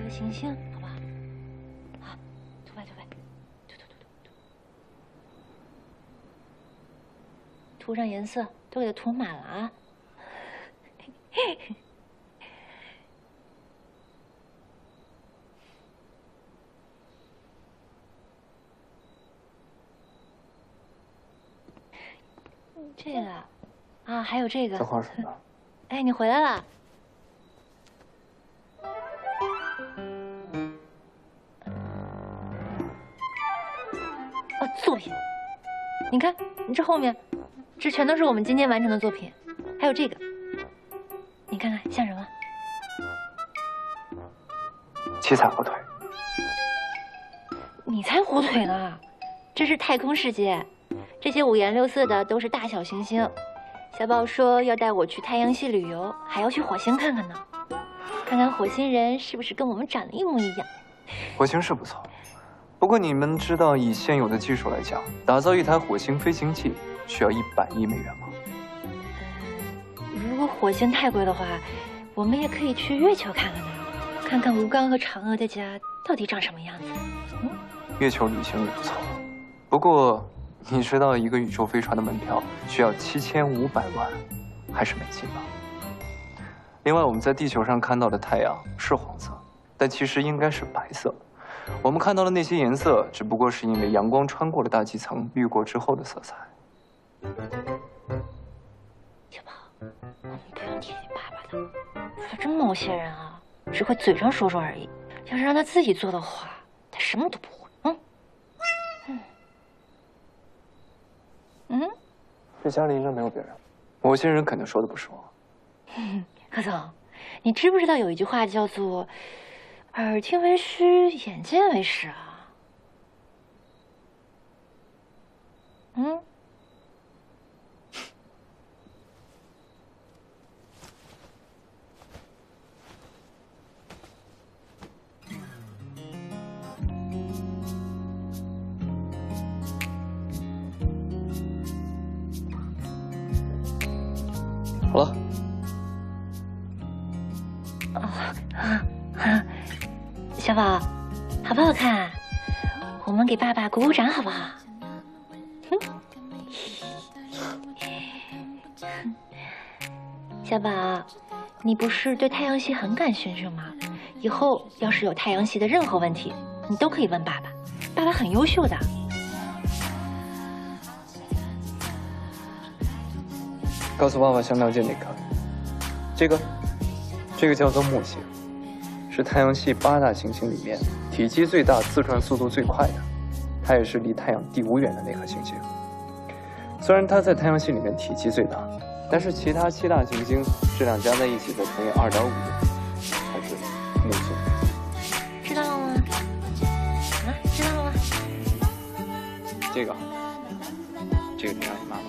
个行星，好不好？好，涂呗，涂上颜色，都给它涂满了啊！这个啊，还有这个。 这画什么？ 哎，你回来了。哦，作品。你看，你这后面，这全都是我们今天完成的作品，还有这个，你看看像什么？ 七彩火腿。 你才火腿呢！这是太空世界，这些五颜六色的都是大小行星。小宝说要带我去太阳系旅游，还要去火星看看呢，看看火星人是不是跟我们长得一模一样。 火星是不错，不过你们知道以现有的技术来讲，打造一台火星飞行器需要100亿美元吗？ 如果火星太贵的话，我们也可以去月球看看呢，看看吴刚和嫦娥的家到底长什么样子。 月球旅行也不错，不过你知道一个宇宙飞船的门票需要7500万，还是美金吗？另外，我们在地球上看到的太阳是黄色，但其实应该是白色。我们看到的那些颜色，只不过是因为阳光穿过了大气层滤过之后的色彩。 小宝，我们不用提醒爸爸的，反正某些人啊，只会嘴上说说而已。要是让他自己做的话，他什么都不会。 这家里应该没有别人，某些人肯定说的不是我。 何总，你知不知道有一句话叫做“耳听为虚，眼见为实”啊？ 好了。 小宝，好不好看？我们给爸爸鼓鼓掌好不好？小宝，你不是对太阳系很感兴趣吗？以后要是有太阳系的任何问题，你都可以问爸爸，爸爸很优秀的。 告诉爸爸想了解哪个？这个叫做木星，是太阳系8大行星里面体积最大、自转速度最快的，它也是离太阳第5远的那颗行星。虽然它在太阳系里面体积最大，但是其他7大行星质量加在一起再乘以2.5，才是木星。 知道了吗？啊，知道了吗？ 这个你让你妈妈。